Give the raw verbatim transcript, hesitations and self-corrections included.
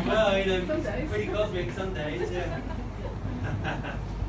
Well, you know, Some days. pretty cosmic some days, yeah.